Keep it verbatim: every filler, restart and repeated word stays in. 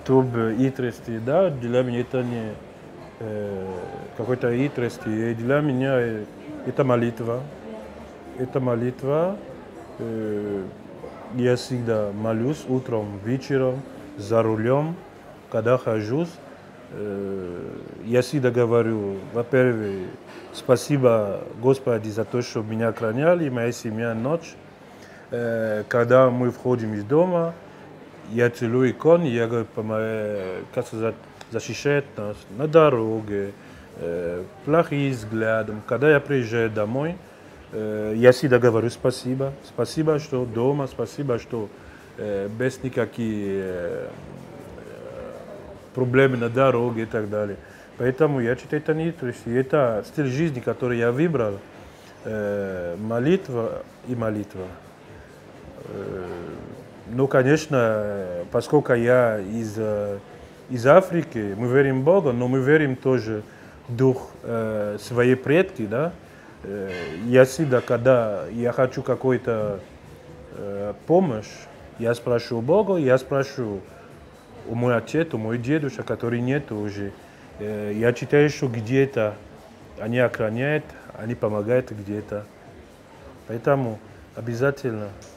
чтобы хитрости, да, для меня это не э, какой-то хитрости. И для меня э, это молитва. Это молитва. Э, я всегда молюсь утром, вечером, за рулем, когда хожу. Э, я всегда говорю, во-первых, спасибо Господи за то, что меня охраняли, моя семья ночь. Э, когда мы входим из дома, я целую икон, я говорю, как сказать, защищает нас на дороге, э, плохие взгляды. Когда я приезжаю домой, э, я всегда говорю спасибо. Спасибо, что дома, спасибо, что э, без никаких э, проблем на дороге и так далее. Поэтому я считаю, это не хитрость. Это стиль жизни, который я выбрал. Э, молитва и молитва. Э, Ну, конечно, поскольку я из, из Африки, мы верим в Бога, но мы верим тоже в дух э, своей предки, да. Э, я всегда, когда я хочу какую-то э, помощь, я спрашиваю Бога, я спрашиваю у моего отца, у моего дедушка, который нет уже. Э, я считаю, что где-то они охраняют, они помогают где-то. Поэтому обязательно.